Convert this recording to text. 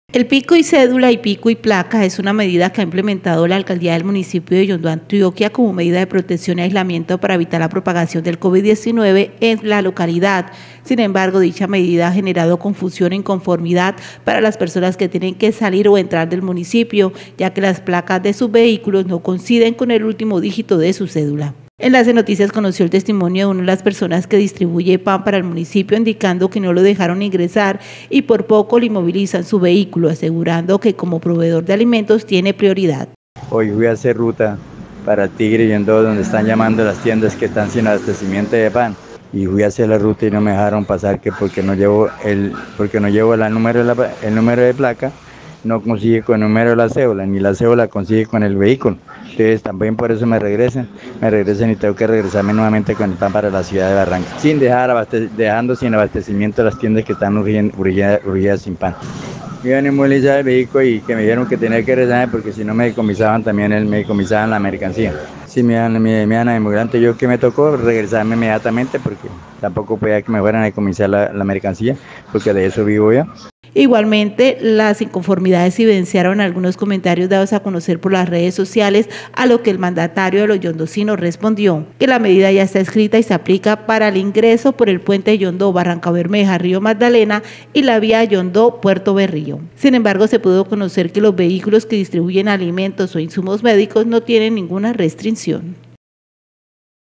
El pico y cédula y pico y placa es una medida que ha implementado la alcaldía del municipio de Yondó, Antioquia, como medida de protección y aislamiento para evitar la propagación del COVID-19 en la localidad. Sin embargo, dicha medida ha generado confusión e inconformidad para las personas que tienen que salir o entrar del municipio, ya que las placas de sus vehículos no coinciden con el último dígito de su cédula. Enlace Noticias conoció el testimonio de una de las personas que distribuye pan para el municipio, indicando que no lo dejaron ingresar y por poco le inmovilizan su vehículo, asegurando que como proveedor de alimentos tiene prioridad. Hoy voy a hacer ruta para Tigre y Yondó, donde están llamando las tiendas que están sin abastecimiento de pan. Y fui a hacer la ruta y no me dejaron pasar, que porque no llevo el número de placa, no consigue con el número de la cédula, ni la cédula consigue con el vehículo. Entonces también por eso me regresan y tengo que regresarme nuevamente con el pan para la ciudad de Barranca, dejando sin abastecimiento las tiendas que están urgidas sin pan. Me iban a inmovilizar el vehículo y que me dijeron que tenía que regresarme porque si no me decomisaban me decomisaban la mercancía. Si me iban a demorar, yo que me tocó regresarme inmediatamente porque tampoco podía que me fueran a decomisar la mercancía, porque de eso vivo yo. Igualmente, las inconformidades evidenciaron algunos comentarios dados a conocer por las redes sociales, a lo que el mandatario de los yondocinos respondió que la medida ya está escrita y se aplica para el ingreso por el puente de Yondó, Barranca Bermeja, Río Magdalena y la vía Yondó, Puerto Berrío. Sin embargo, se pudo conocer que los vehículos que distribuyen alimentos o insumos médicos no tienen ninguna restricción.